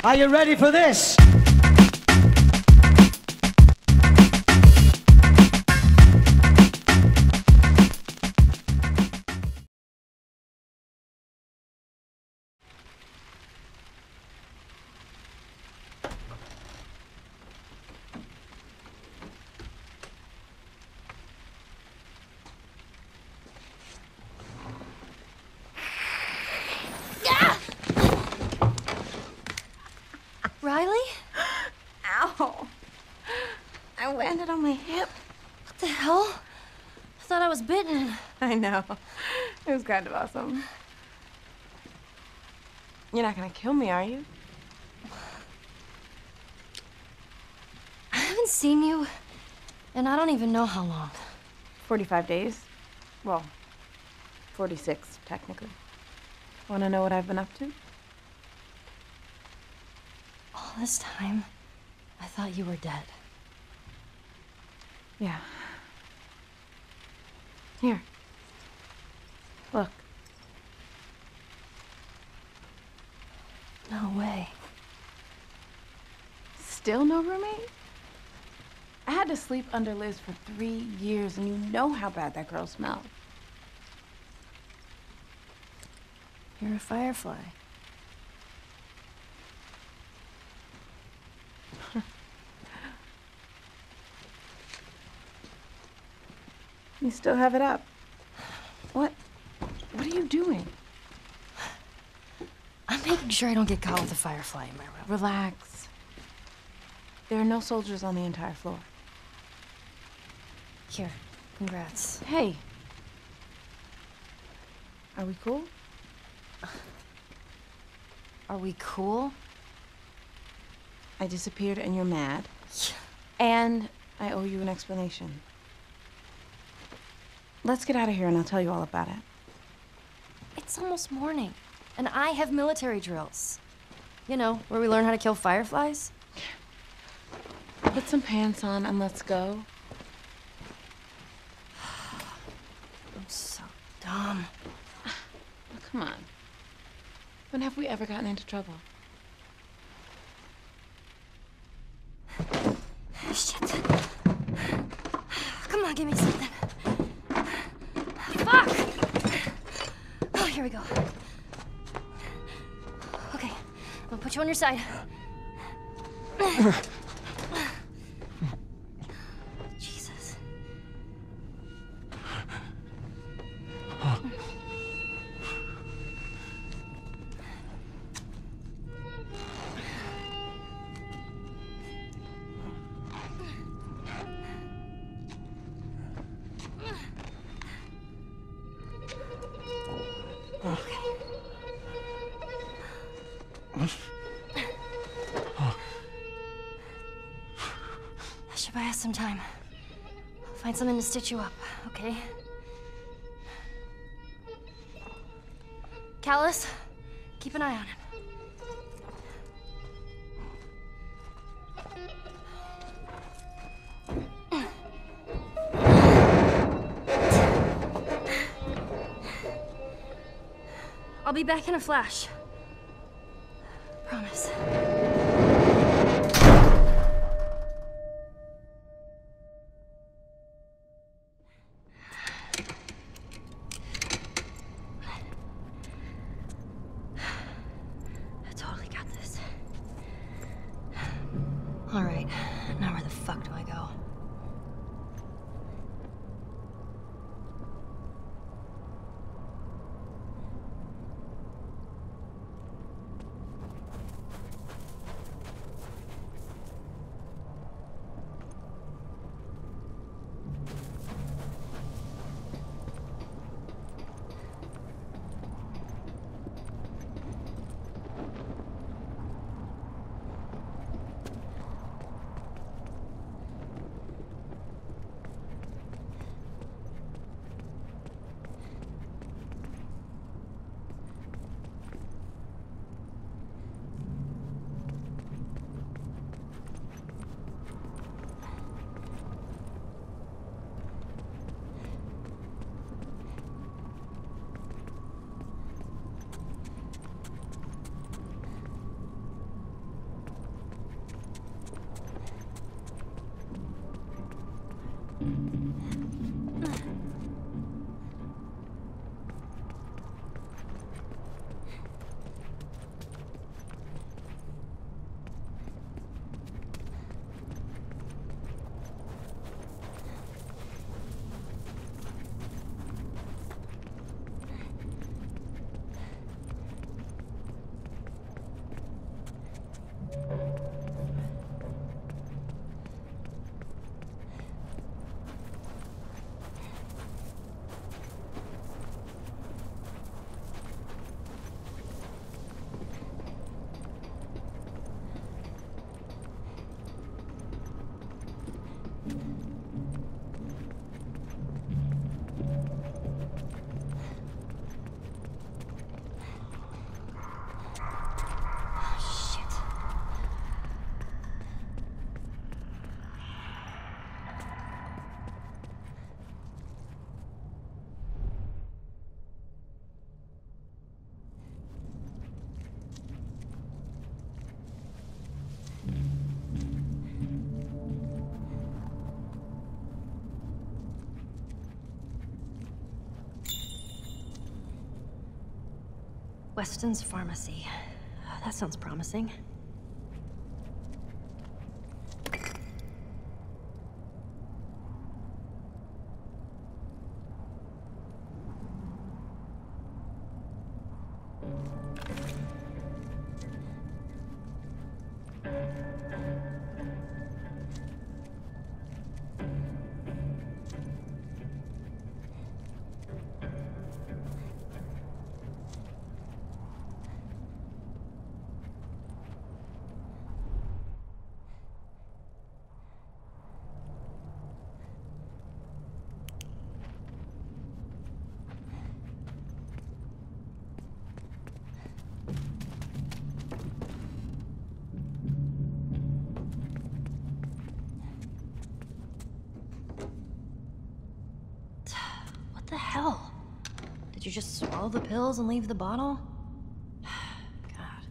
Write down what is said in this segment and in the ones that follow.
Are you ready for this? Riley? Ow. I landed on my hip. What the hell? I thought I was bitten. I know. It was kind of awesome. You're not gonna kill me, are you? I haven't seen you, and I don't even know how long. 45 days. Well, 46, technically. Wanna know what I've been up to? All this time, I thought you were dead. Yeah. Here. Look. No way. Still no roommate? I had to sleep under Liz for 3 years, and you know how bad that girl smelled. You're a firefly. You still have it up. What are you doing? I'm making sure I don't get caught with a firefly in my room. Relax. There are no soldiers on the entire floor. Here, congrats. Hey. Are we cool? Are we cool? I disappeared and you're mad. Yeah. And I owe you an explanation. Let's get out of here and I'll tell you all about it. It's almost morning, and I have military drills. You know, where we learn how to kill fireflies. Put some pants on and let's go. I'm so dumb. Oh, come on. When have we ever gotten into trouble? Shit. Come on, give me something. Fuck! Oh, here we go. Okay, I'm gonna put you on your side. Jesus. I should buy us some time. I'll find something to stitch you up, okay? Callus, keep an eye on him. I'll be back in a flash. Promise. I totally got this. All right, now where the fuck do I go? Weston's Pharmacy. That sounds promising. What the hell? Did you just swallow the pills and leave the bottle? God.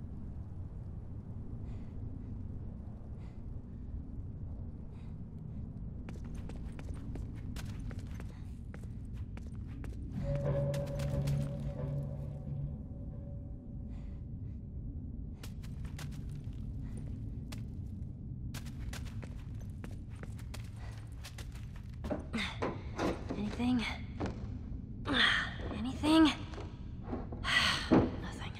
Anything? Anything? Nothing.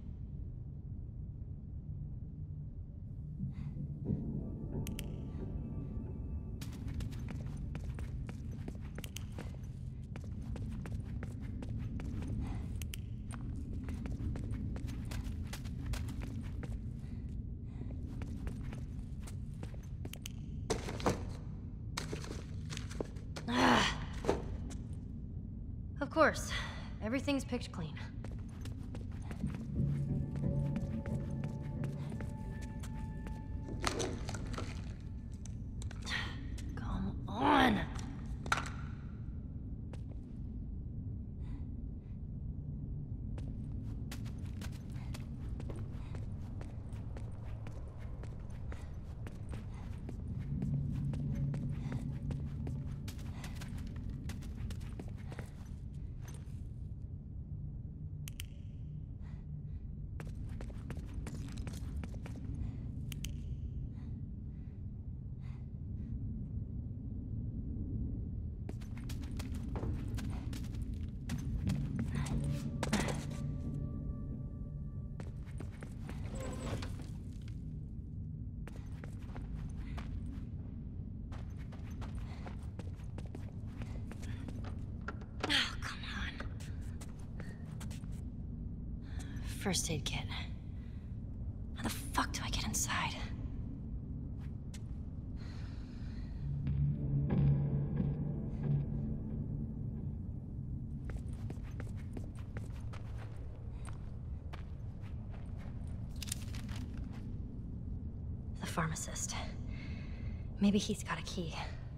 Of course. Everything's picked clean. Come on. First aid kit. How the fuck do I get inside? The pharmacist. Maybe he's got a key.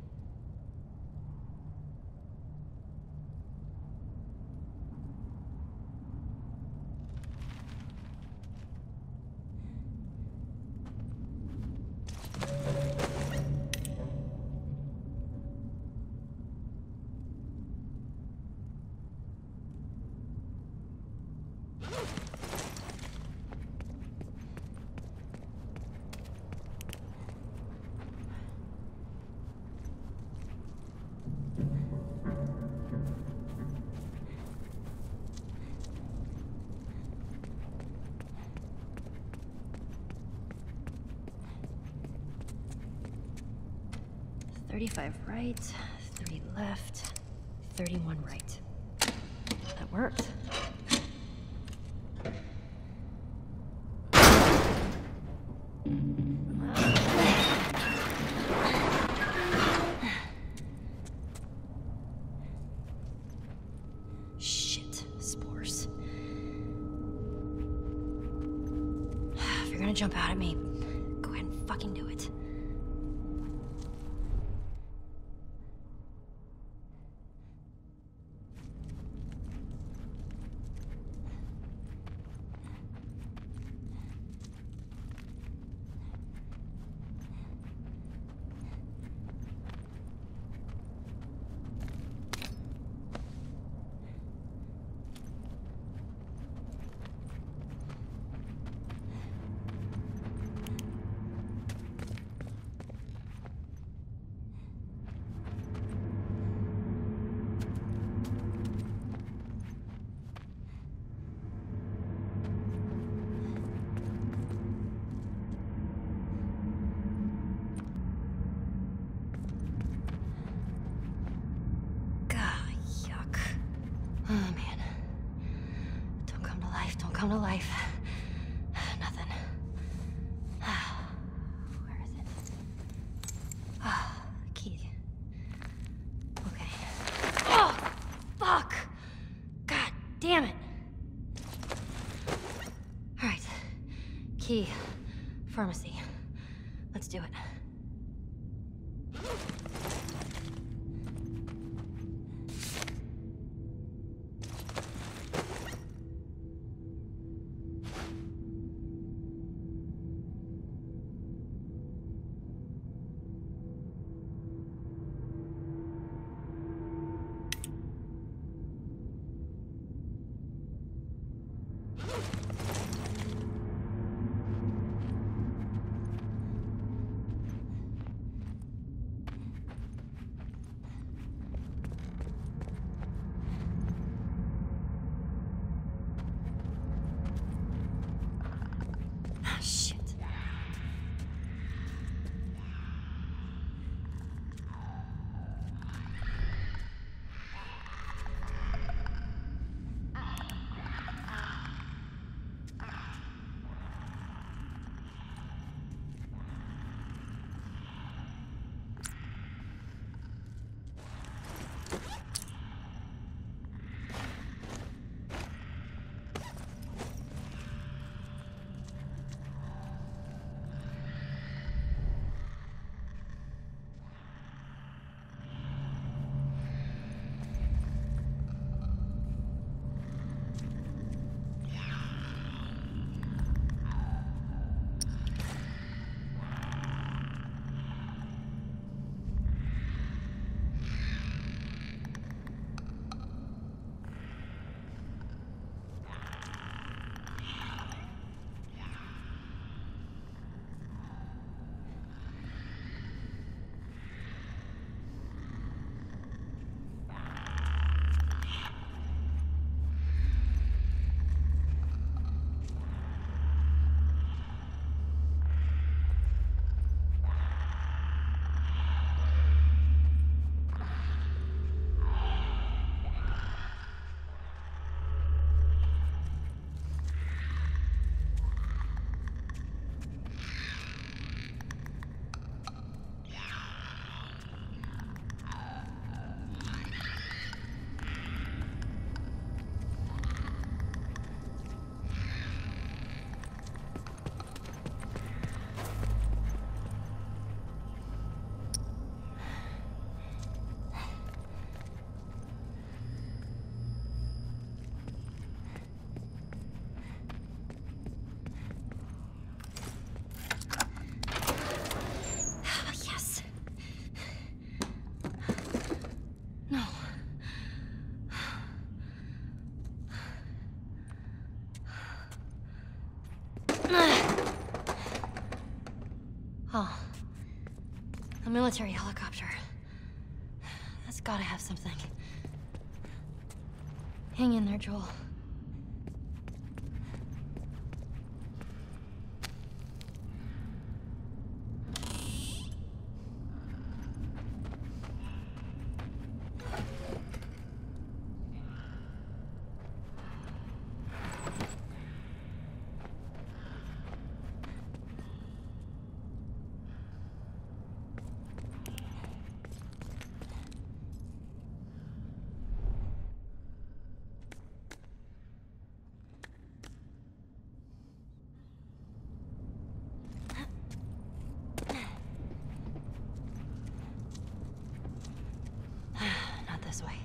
$35 right, 30 left, 31 right. That worked. Shit, spores. If you're gonna jump out at me, go ahead and fucking do it. life. Nothing. Where is it? Key. Okay. Oh, fuck! God damn it! All right. Key. Pharmacy. Let's do it. Shit. Oh. A military helicopter. That's gotta have something. Hang in there, Joel. Not this way.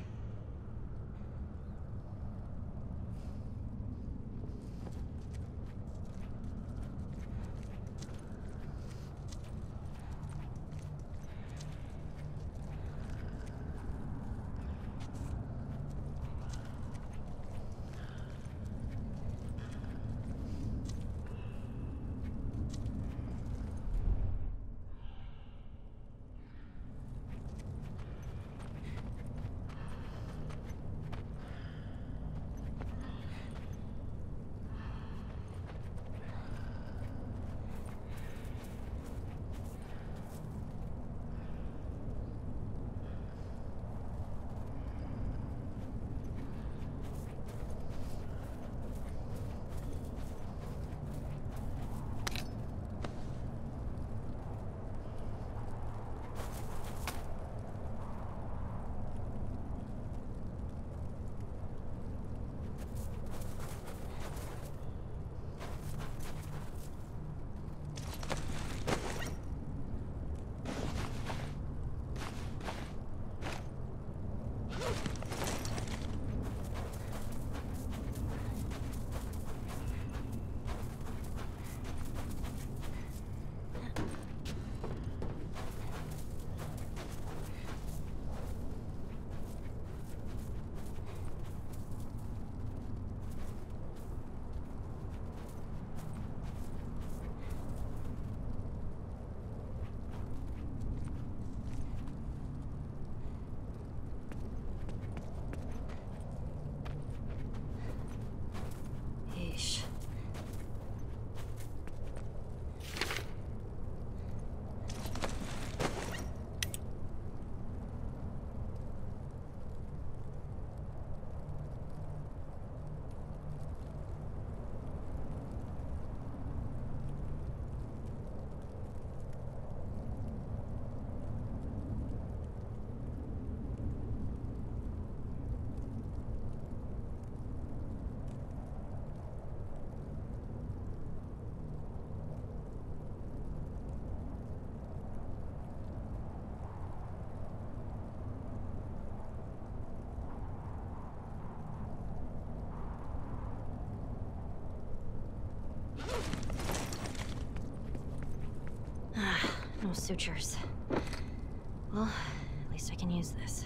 No sutures. Well, at least I can use this.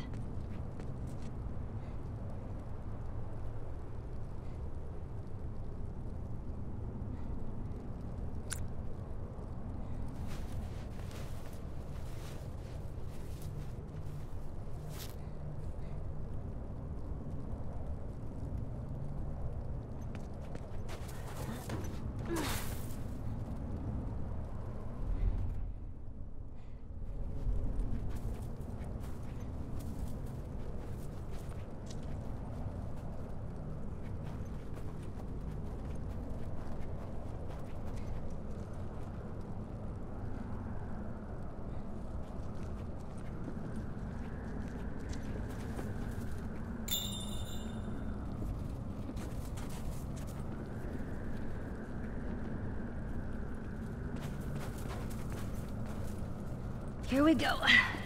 Here we go.